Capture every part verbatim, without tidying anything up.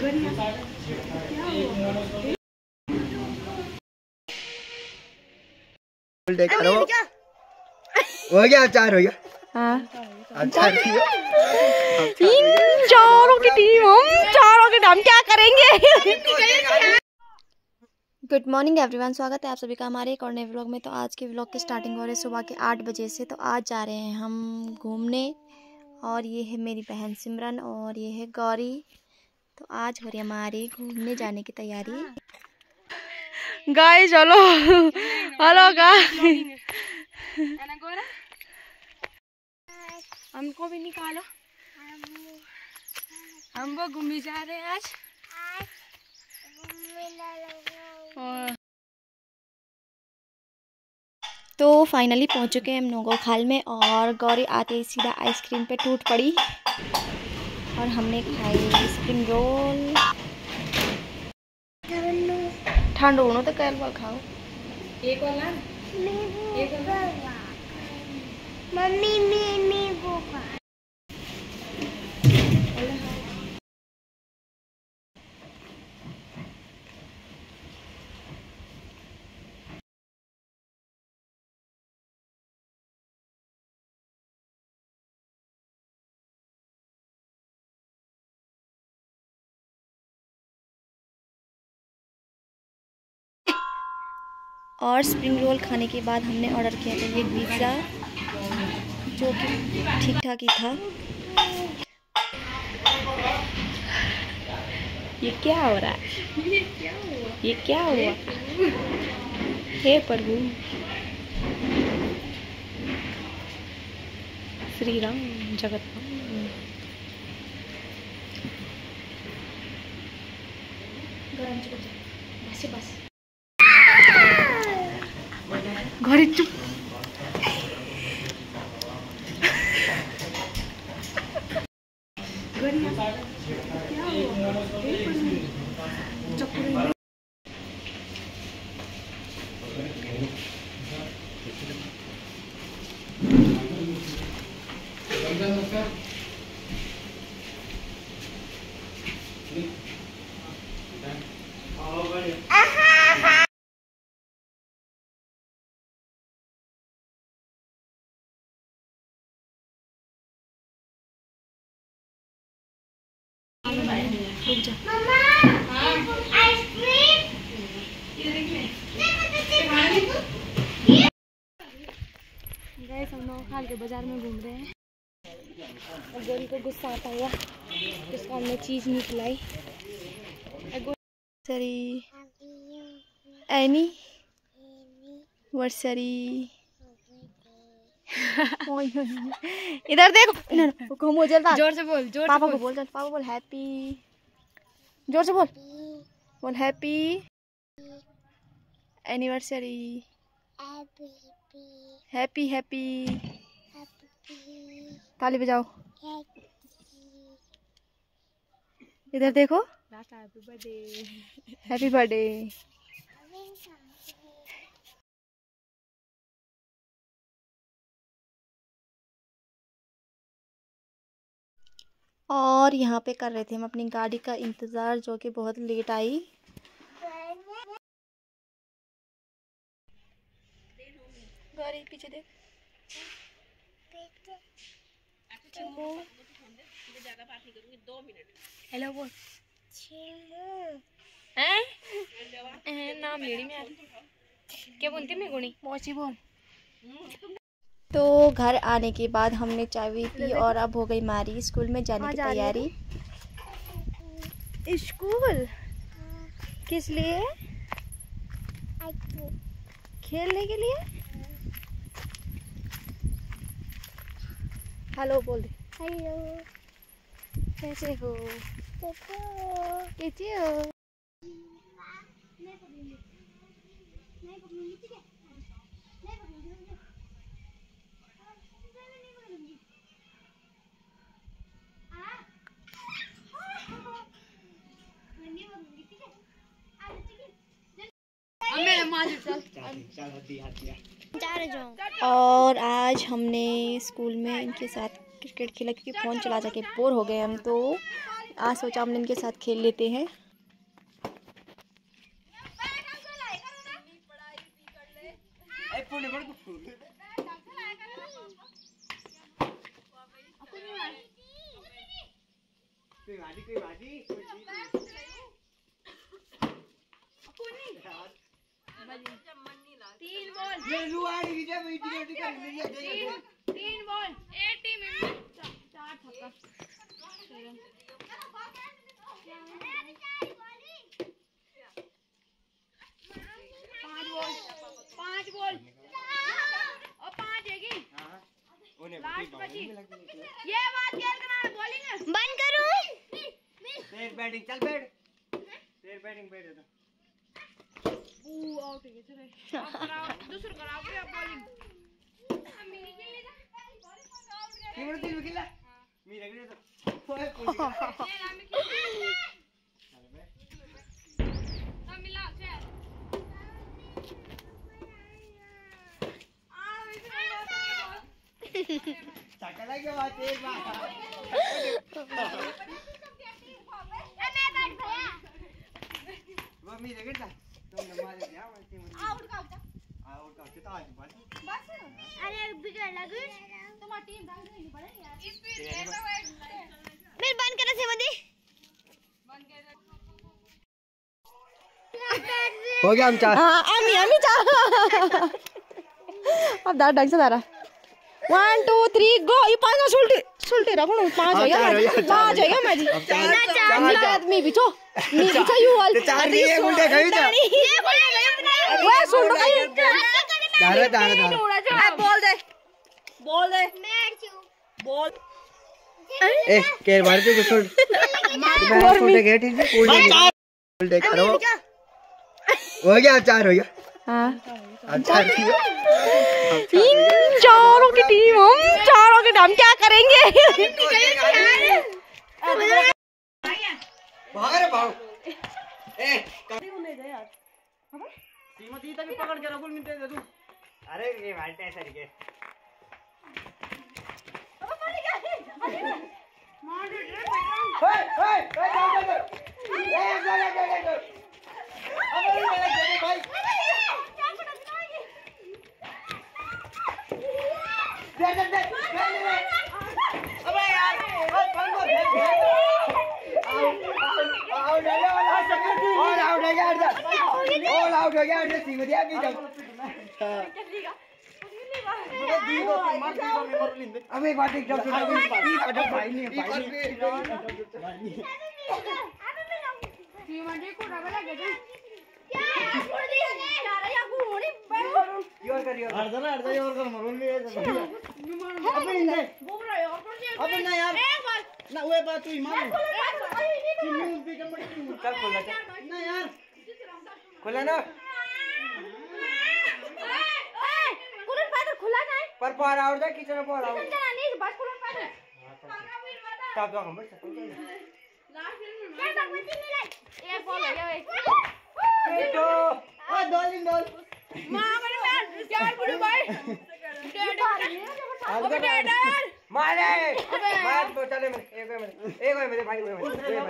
करो हो गया चार हो गया। हाँ चार चारों की टीम हम चारों के हम क्या करेंगे। गुड मॉर्निंग एवरीवन, स्वागत है आप सभी का हमारे एक और नए व्लॉग में। तो आज के व्लॉग की स्टार्टिंग हो रही है सुबह के आठ बजे से। तो आज जा रहे हैं हम घूमने और ये है मेरी बहन सिमरन और ये है गौरी। तो आज हो रही है हमारी घूमने जाने की तैयारी। गाइस चलो हेलो गाइस, हमको भी निकालो, हम वो घूमने जा रहे हैं आज। तो फाइनली पहुंच चुके हैं हम नोगो खाल में और गौरी आते ही सीधा आइसक्रीम पे टूट पड़ी और हमने खाई स्प्रिंग रोल। ठंड होनो तो कैल बार खाओ एक वाला एक वाला मम्मी मैंने वो खा। और स्प्रिंग रोल खाने के बाद हमने ऑर्डर किया था ये पिज़्ज़ा, जो कि ठीक ठाक ही था। ये क्या हो रहा है, ये क्या हुआ, हे प्रभु श्री राम जगत बस बस घरे चुप। गाइस हम लोग खाल के बाजार में घूम रहे हैं और गोरी को गुस्सा आता हुआ उसको हमने चीज़ नहीं खिलाई। सरी एनी वर्सरी इधर देखो घूमो जल्दी, जोर से बोल, जोर पापा को बोल, पापा बोल हैप्पी, जोर से बोल बोल हैप्पी एनिवर्सरी, हैप्पी हैप्पी ताली बजाओ। इधर देखो हैप्पी बर्थडे, हैप्पी बर्थडे। और यहाँ पे कर रहे थे हम अपनी गाड़ी का इंतज़ार, जो कि बहुत लेट आई। गाड़ी पीछे देख, हेलो बोल नाम लेडी में क्या बोलती मैं गुणी मौसी बोल। तो घर आने के बाद हमने चाय भी पी और अब हो गई हमारी स्कूल में जाने की तैयारी। स्कूल किस लिए? खेलने के लिए। हेलो बोल दे, हेलो कैसे हो, कैसे हो। और आज हमने स्कूल में इनके साथ क्रिकेट खेला क्योंकि फ़ोन चला जाके बोर हो गए हम। तो आज सोचा हमने इनके साथ खेल लेते हैं। तीन बॉल तीन बॉल एक टीम में चार छक्का पांच बॉल पांच बॉल और पांच है की लास्ट बची। ये बात क्या करना है बॉलिंग बंद करूं तेज बैटिंग चल बैठ तेज बैटिंग बैठ दे ओ आउट है चले अब कराओ दूसरा कराओ फिर अब बॉलिंग मिनी खेल लेगा तीन तीन विकेट ला मी रगड़े तो ओए ले ला मैं खेल सब मिला चल आ इधर सकला के बात तेज बात वो मी रगड़ ला तुम मारे क्या बोलते हो आउट का आउट आउट का कितना आज बस बस अरे बिगड़ लगी तुम्हारी टीम भाग नहीं पड़े यार स्पीड ऐसा है फिर बंद करने से बंदी बंद कर हो गया हम चार हाँ अमी अमी चार अब दार ढंग से दारा वन टू थ्री गो ये पांच सुलटी सुलटी रखो पांच हो गया पांच हो गया मैं जी आदमी बिछो मी बिछो यू ऑल चार ये गुंडे गई था वो सुन लो दारा दारा दारा बोल दे बोल दे बोल ए केर मार के गुस्सा मैं छोटे गेट ही कोई नहीं देख करो हो गया चार हो गया हां अच्छा इन चारों की टीम हम चारों के हम क्या करेंगे भाग रे भाग ए श्रीमती तक पकड़ के रखो मिनट दे तू अरे ये वालटे ऐसा के ओए ओए ओए जाओ जाओ ए जा जा जा जा अबे ये भाई दे दे दे अबे यार बस बंद कर आओ आओ ले ले और आउट हो गया और आउट हो गया सी में दिया की जब अब एक बार देख जब भाई नहीं है भाई नहीं श्रीमती को डबल लगे थे योर कर योर अर्धा ना अर्धा और कर मरोल में अबे इंदे बोल रहे हो अबे ना यार एक बार ना वो बात तू ईमान चल खोला ना यार खोला ना कूलर पैदल खुला नहीं पर पार आउट जा किचन पार आउट चला नहीं बस कूलर पैदल तब तो हम बस लास्ट में क्या समझ नहीं लाई एक बॉल हो गया भाई ए तो ओ दोलिन दोल मां मेरे पैर चार बुढ़े भाई अबे डैड मारे मार तो चले मेरे एक मेरे एक मेरे भाई मेरे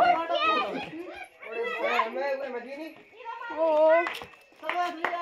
मैं मैं मदीनी ओ सब लिया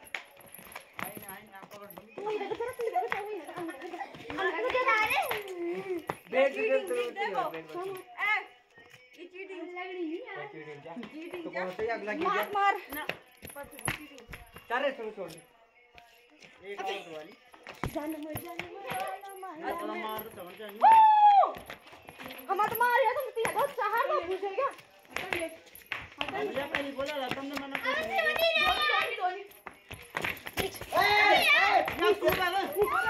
देख देख देखो ए ये चीटिंग लग रही है तो कौन से अगला की मार मार ना चारे सुन छोड़ एक और वाली जान मर जान ना थोड़ा मार तो समझ नहीं हम तो मार या तुम तीन बहुत सहार में घुस गया भैया पहले बोला था तुमने मना कर दिया ए ना तू बाबा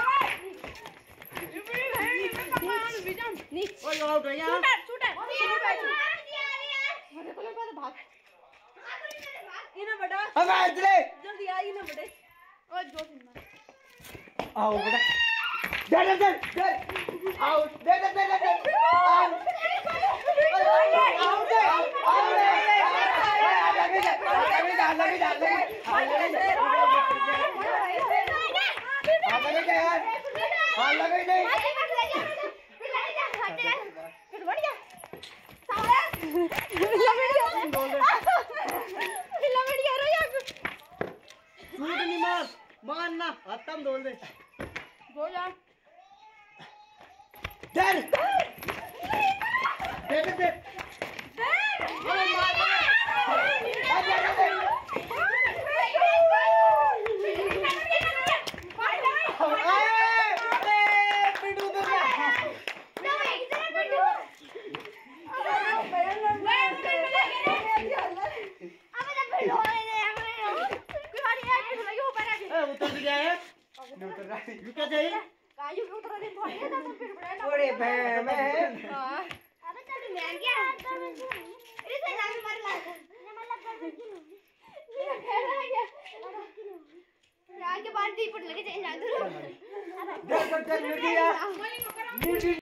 ओए आउट है यार शूटर शूटर मेरे को लगा भाग इना बड़ा अब आजले जल्दी आ इना बड़े ओ जो मार आओ बेटा दे दे दे दे आओ दे दे दे दे आओ आओ दे आओ लगे जा लगे जा लगे जा लगे लगे जा यार हां लगे नहीं बढ़िया सारे मारना हत्तम बोल दे बोल यार डर दे दे दे ओए मार आ जा जा उतर गया है उतर रहा है रुका जाइए काजू के उतर दे थोड़ी है तो फिर बड़ा ओरे बे मैं हां अबे चल मैं क्या अरे से नाम मार ला मैं लग कर की ये खेला गया यार के बाद दी पड़ लगे चेंज आ दो देख कर चल मीडिया मीडिया